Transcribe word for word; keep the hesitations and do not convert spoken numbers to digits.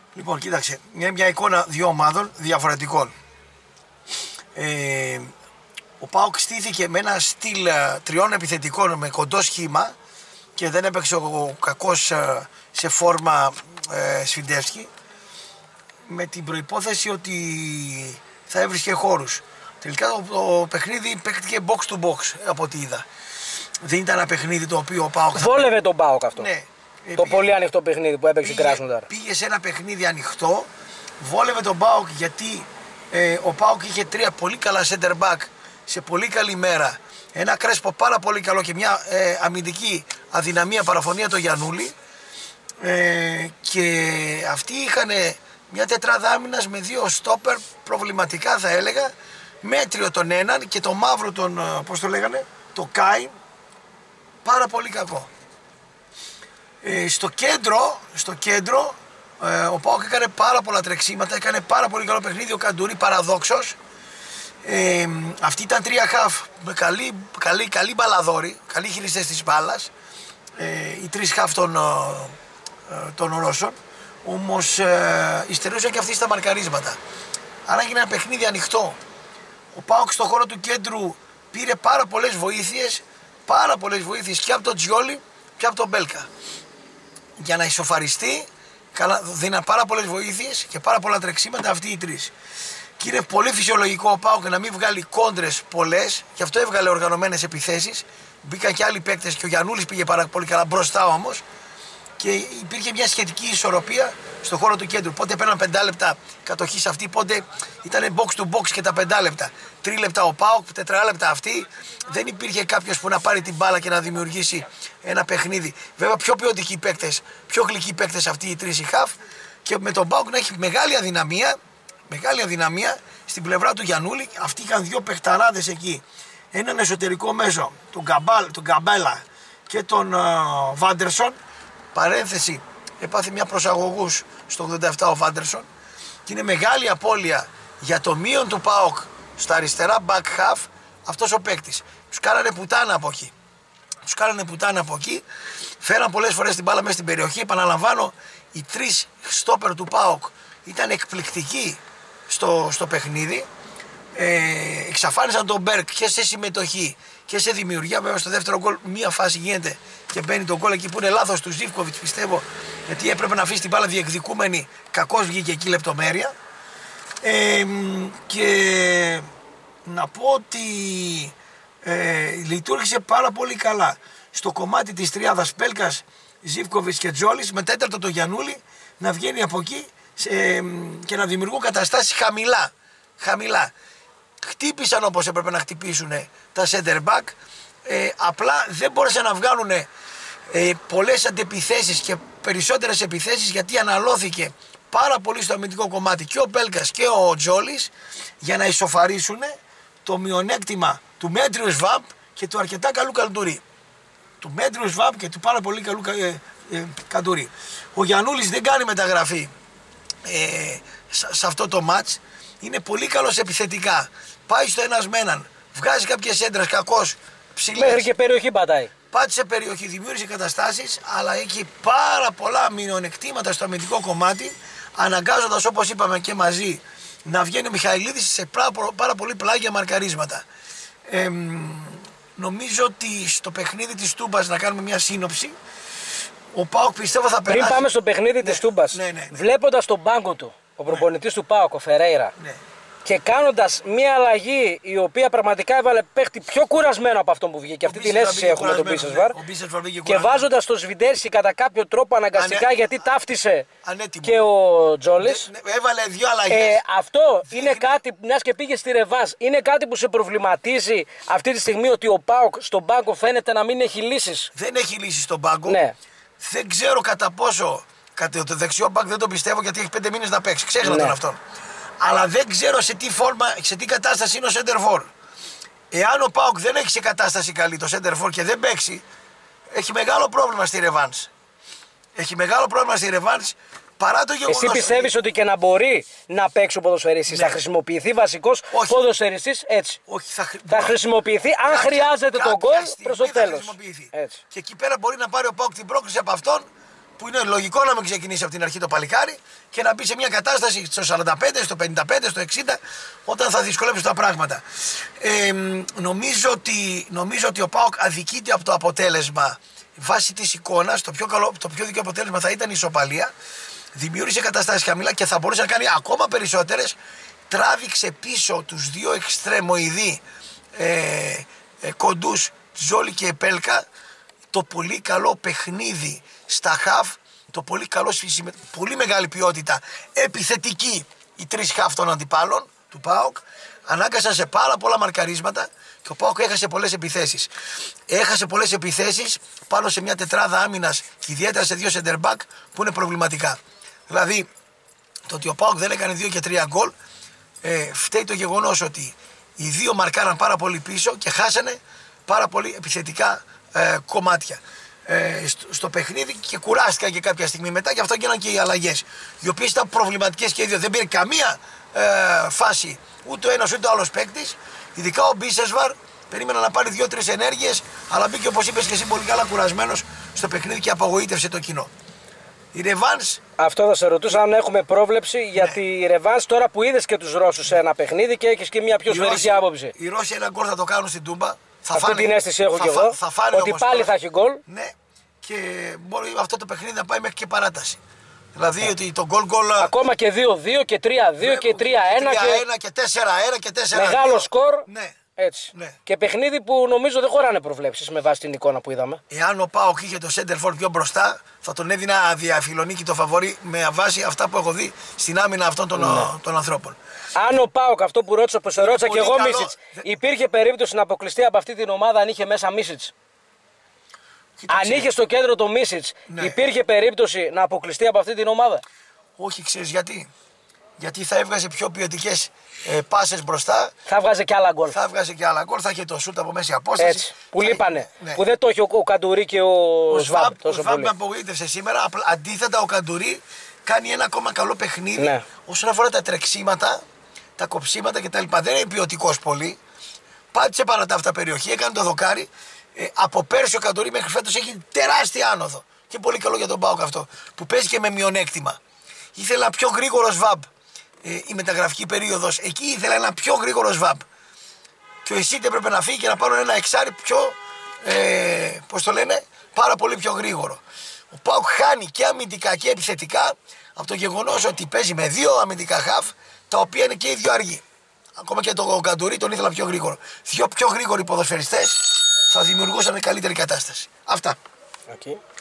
Λοιπόν, κοίταξε, είναι μια εικόνα δύο ομάδων διαφορετικών. Ε, ο ΠΑΟΚ στήθηκε με ένα στυλ τριών επιθετικών με κοντό σχήμα και δεν έπαιξε ο κακός σε φόρμα ε, Σφιντεύσκι, με την προϋπόθεση ότι θα έβρισκε χώρους. Τελικά το, το παιχνίδι παίχτηκε box to box από ό,τι είδα. Δεν ήταν ένα παιχνίδι το οποίο ο ΠΑΟΚ... Βόλευε θα... τον ΠΑΟΚ αυτό. Ναι. Το πήγε, πολύ ανοιχτό παιχνίδι που έπαιξε πήγε, Κράσνονταρ. Πήγε σε ένα παιχνίδι ανοιχτό, βόλευε τον ΠΑΟΚ γιατί ε, ο ΠΑΟΚ είχε τρία πολύ καλά center back σε πολύ καλή μέρα. Ένα Κρέσπο πάρα πολύ καλό και μια ε, αμυντική αδυναμία παραφωνία το Γιαννούλη. Ε, και αυτοί είχαν μια τετράδα άμυνας με δύο στόπερ προβληματικά θα έλεγα, μέτριο τον έναν και το μαύρο τον, πώς το λέγανε, το Κάι, πάρα πολύ κακό. Ε, στο κέντρο, στο κέντρο ε, ο ΠΑΟΚ έκανε πάρα πολλά τρεξίματα, έκανε πάρα πολύ καλό παιχνίδι ο Καντουρί παραδόξος. Ε, αυτοί ήταν τρία χαφ με καλή, καλή, καλή μπαλαδόρη, καλοί χειριστές της μπάλας, ε, οι τρεις χαφ των, ε, των Ρώσων, όμως ε, υστερούσαν και αυτοί στα μαρκαρίσματα. Άρα έγινε ένα παιχνίδι ανοιχτό. Ο ΠΑΟΚ στον χώρο του κέντρου πήρε πάρα πολλές βοήθειες, πάρα πολλές βοήθειες και από τον Τζιόλι και από τον Μπέλκα. Για να ισοφαριστεί, δίναν πάρα πολλές βοήθειες και πάρα πολλά τρεξίματα αυτοί οι τρεις. Και είναι πολύ φυσιολογικό ο ΠΑΟΚ να μην βγάλει κόντρες πολλές, γι' αυτό έβγαλε οργανωμένες επιθέσεις. Μπήκαν και άλλοι παίκτες και ο Γιαννούλης πήγε πάρα πολύ καλά μπροστά όμως. Και υπήρχε μια σχετική ισορροπία στον χώρο του κέντρου. Πότε παίρναν πέντε λεπτά κατοχή σε αυτή, πότε ήταν box to box και τα πέντε λεπτά. Τρία λεπτά ο ΠΑΟΚ, τέσσερα λεπτά αυτή. Δεν υπήρχε κάποιος που να πάρει την μπάλα και να δημιουργήσει ένα παιχνίδι. Βέβαια, πιο ποιοτικοί παίκτες, πιο γλυκοί παίκτες αυτοί οι τρεις οι χαφ. Και με τον ΠΑΟΚ να έχει μεγάλη αδυναμία, μεγάλη αδυναμία στην πλευρά του Γιαννούλη. Αυτοί είχαν δύο παιχταράδες εκεί. Έναν εσωτερικό μέσο, τον, Γκαμπάλ, τον Γκαμπέλα και τον uh, Βάντερσον. Παρένθεση, έπαθε μια προσαγωγούς στο ογδόντα επτά ο Βάντερσον και είναι μεγάλη απώλεια για το μείον του ΠΑΟΚ στα αριστερά back half αυτός ο παίκτης. Τους κάνανε πουτάνα από εκεί. Τους κάνανε πουτάνα από εκεί. Φέραν πολλές φορές την μπάλα μέσα στην περιοχή. Επαναλαμβάνω, οι τρεις στόπερ του ΠΑΟΚ ήταν εκπληκτικοί στο, στο παιχνίδι. Ε, εξαφάνισαν τον Μπέρκ και σε συμμετοχή και σε δημιουργία. Βέβαια στο δεύτερο γκολ μία φάση γίνεται και μπαίνει το γκολ εκεί που είναι λάθος του Ζίβκοβιτς, πιστεύω, γιατί έπρεπε να αφήσει την μπάλα διεκδικούμενη. Κακώς βγήκε εκεί λεπτομέρεια. Ε, και να πω ότι ε, λειτουργήσε πάρα πολύ καλά στο κομμάτι της τριάδας Πέλκας, Ζίβκοβιτς και Τζόλης, με τέταρτο το Γιαννούλη να βγαίνει από εκεί σε, ε, και να δημιουργούν καταστάσεις χαμηλά. χαμηλά. Χτύπησαν όπως έπρεπε να χτυπήσουν τα center back, ε, απλά δεν μπόρεσαν να βγάλουν ε, πολλές αντεπιθέσεις και περισσότερες επιθέσεις, γιατί αναλώθηκε πάρα πολύ στο αμυντικό κομμάτι και ο Μπέλκας και ο Τζόλης για να ισοφαρίσουν το μειονέκτημα του μέτριου Σβάμπ και του αρκετά καλού Καντουρί. Του μέτριου Σβάμπ και του πάρα πολύ καλού ε, ε, Καντουρί. Ο Γιαννούλης δεν κάνει μεταγραφή ε, σε, σε αυτό το μάτς. Είναι πολύ καλός επιθετικά. Πάει στο ένας με έναν. Βγάζει κάποιες έντρες, κακός, ψηλές. Μέχρι και περιοχή πατάει. Πάτησε περιοχή, δημιούργησε καταστάσεις, αλλά έχει πάρα πολλά μειονεκτήματα στο αμυντικό κομμάτι. Αναγκάζοντας, όπως είπαμε και μαζί, να βγαίνει ο Μιχαηλίδης σε πάρα, πάρα πολύ πλάγια μαρκαρίσματα. Ε, νομίζω ότι στο παιχνίδι της Τούμπας, να κάνουμε μια σύνοψη, ο ΠΑΟΚ πιστεύω θα περάσει. Πριν πάμε στο παιχνίδι ναι, της Τούμπας, ναι, ναι, ναι. Βλέποντας τον πάγκο του, ο προπονητής ναι. του ΠΑΟΚ, ο Φερέιρα, ναι. και κάνοντας μια αλλαγή η οποία πραγματικά έβαλε παίχτη πιο κουρασμένο από αυτόν που βγήκε. Αυτή την αίσθηση έχουμε τον Μπίσεσβαρ. Και βάζοντας τον Σβιντέρσκι κατά κάποιο τρόπο αναγκαστικά, Ανε... γιατί ταύτισε Ανέτοιμο. και ο Τζόλης. Ναι, έβαλε δύο αλλαγές. Ε, αυτό Δείχνει... είναι κάτι, μιας και πήγε στη Ρεβάς, είναι κάτι που σε προβληματίζει αυτή τη στιγμή, ότι ο ΠΑΟΚ στον πάγκο φαίνεται να μην έχει λύσεις. Δεν έχει λύσεις στον πάγκο. Ναι. Δεν ξέρω κατά πόσο. Κατά το δεξιό μπακ δεν το πιστεύω, γιατί έχει πέντε μήνες να παίξει. Ξέχνα ναι. τον αυτόν. Αλλά δεν ξέρω σε τι φόρμα, σε τι κατάσταση είναι ο Σέντερφορ. Εάν ο ΠΑΟΚ δεν έχει σε κατάσταση καλή το Σέντερφορ και δεν παίξει, έχει μεγάλο πρόβλημα στη Ρεβάνς. Έχει μεγάλο πρόβλημα στη Ρεβάνς, παρά το γεγονός. Εσύ πιστεύεις ότι και να μπορεί να παίξει ο ποδοσφαιριστής, ναι. θα χρησιμοποιηθεί βασικός ποδοσφαιριστής έτσι. Όχι, θα, χρη... θα χρησιμοποιηθεί αν κάποια, χρειάζεται τον γκολ προς το τέλος. Και εκεί πέρα μπορεί να πάρει ο ΠΑΟΚ την πρόκληση από αυτόν που είναι λογικό να μην ξεκινήσει από την αρχή το παλικάρι και να μπει σε μια κατάσταση στο σαράντα πέντε, στο πενήντα πέντε, στο εξήντα, όταν θα δυσκολέψουν τα πράγματα. Ε, νομίζω, ότι, νομίζω ότι ο ΠΑΟΚ αδικείται από το αποτέλεσμα. Βάσει της εικόνας, το πιο, καλό, το πιο δίκαιο αποτέλεσμα θα ήταν η ισοπαλία. Δημιούργησε καταστάσεις χαμηλά και θα μπορούσε να κάνει ακόμα περισσότερες. Τράβηξε πίσω τους δύο εξτρεμοειδή ε, ε, κοντούς, Τζόλι και Επέλκα. Το πολύ καλό παιχνίδι στα χαφ, το πολύ καλό, πολύ μεγάλη ποιότητα επιθετική οι τρεις χαφ των αντιπάλων του ΠΑΟΚ. Ανάγκασαν σε πάρα πολλά μαρκαρίσματα και ο ΠΑΟΚ έχασε πολλές επιθέσεις. Έχασε πολλές επιθέσεις πάνω σε μια τετράδα άμυνας και ιδιαίτερα σε δύο center back που είναι προβληματικά. Δηλαδή, το ότι ο ΠΑΟΚ δεν έκανε δύο και τρία γκολ, ε, φταίει το γεγονός ότι οι δύο μαρκάραν πάρα πολύ πίσω και χάσανε πάρα πολύ επιθετικά ε, κομμάτια ε, στο, στο παιχνίδι και κουράστηκαν και κάποια στιγμή μετά και αυτό έγιναν και οι αλλαγές, οι οποίες ήταν προβληματικές και οι δύο. Δεν πήρε καμία ε, φάση ούτε ο ένας ούτε ο άλλος παίκτης. Ειδικά ο Μπίσεσβαρ περίμενα να πάρει δύο-τρεις ενέργειες, αλλά μπήκε, όπως είπες και εσύ, πολύ καλά κουρασμένος στο παιχνίδι και απογοήτευσε το κοινό. Η Ρεβάνς. Αυτό θα σε ρωτούσα αν έχουμε πρόβλεψη για ναι. τη Ρεβάνς τώρα που είδες και τους Ρώσους σε ένα παιχνίδι και έχεις και μια πιο σφαιρική άποψη. Οι Ρώσοι ένα γκολ θα το κάνουν στην Τούμπα. Θα αυτή φάνε, την αίσθηση έχω θα, και εγώ. Θα, θα ότι πάλι τώρα θα έχει γκολ. Ναι, και μπορεί αυτό το παιχνίδι να πάει μέχρι και παράταση. Δηλαδή yeah. ότι το γκολ γκολ. Ακόμα και δύο δύο και τρία δύο και τρία ένα και, και τέσσερα ένα και τέσσερα δύο. Μεγάλο σκορ. Ναι. Έτσι. Ναι. Και παιχνίδι που νομίζω δεν χωράνε προβλέψεις με βάση την εικόνα που είδαμε. Εάν ο ΠΑΟΚ είχε το center for πιο μπροστά, θα τον έδινα διαφιλονίκη το φαβορί με βάση αυτά που έχω δει στην άμυνα αυτών των, ναι. των ανθρώπων. Αν ο ΠΑΟΚ, αυτό που ρώτησα, που σε ρώτησα και εγώ, καλό... Μίσιτς, υπήρχε περίπτωση να αποκλειστεί από αυτή την ομάδα αν είχε μέσα Μίσιτς. Αν είχε στο κέντρο το Μίσιτς, ναι. υπήρχε περίπτωση να αποκλειστεί από αυτή την ομάδα. Όχι, ξέρεις γιατί. Γιατί θα έβγαζε πιο ποιοτικές ε, πάσες μπροστά. Θα βγάζε και άλλα γκολ. Θα βγάζε και άλλα γκολ, θα είχε το σούτ από μέση απόσταση. Έτσι, που θα... λείπανε. Ναι. Που δεν το έχει ο, ο Καντουρί και ο, ο Σβάμπ. Ο Σβάμπ με απογοήτευσε σήμερα. Αντίθετα, ο Καντουρί κάνει ένα ακόμα καλό παιχνίδι ναι. όσον αφορά τα τρεξίματα, τα κοψίματα κτλ. Δεν είναι ποιοτικός πολύ. Πάτησε πάνω τα αυτά περιοχή, έκανε το δοκάρι. Ε, από πέρσι ο Καντουρί μέχρι φέτος έχει τεράστια άνοδο. Και πολύ καλό για τον ΠΑΟΚ αυτό. Που παίζει και με μειονέκτημα. Ήθελα ένα πιο γρήγορο Σβάμπ. Ε, η μεταγραφική περίοδος. Εκεί ήθελα ένα πιο γρήγορο Σβάμπ. Και ο Εσίτε έπρεπε να φύγει και να πάρουν ένα εξάρι πιο. Ε, πώς το λένε, πάρα πολύ πιο γρήγορο. Ο ΠΑΟΚ χάνει και αμυντικά και επιθετικά από το γεγονός ότι παίζει με δύο αμυντικά χαφ, τα οποία είναι και οι δύο αργοί. Ακόμα και τον Καντουρί τον ήθελα πιο γρήγορο. Δύο πιο γρήγοροι ποδοσφαιριστές θα δημιουργούσαν καλύτερη κατάσταση. Αυτά. Okay.